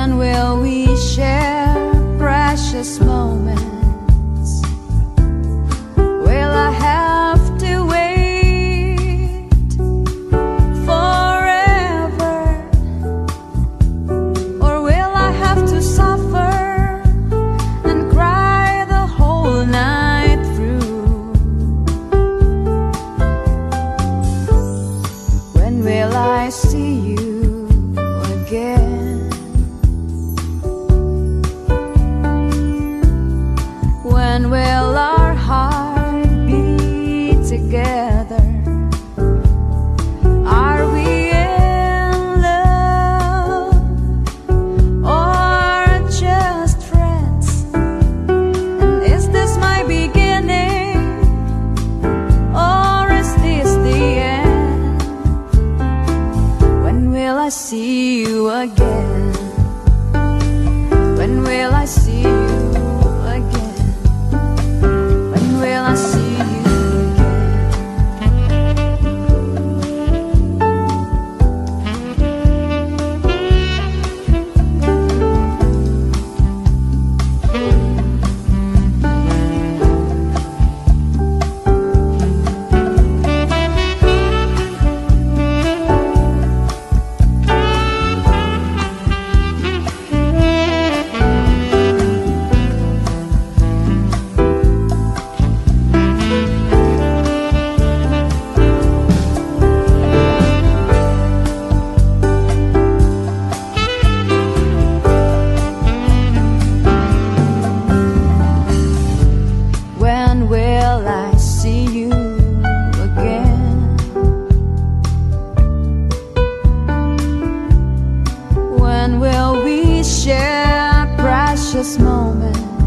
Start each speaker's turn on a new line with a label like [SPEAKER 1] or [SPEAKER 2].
[SPEAKER 1] When will we share precious moments? Will I have to wait forever? Or will I have to suffer and cry the whole night through? When will I see you again? When will our heart beat together? Are we in love or just friends? And is this my beginning or is this the end? When will I see you again? When will I see you again? When will I see you share precious moments?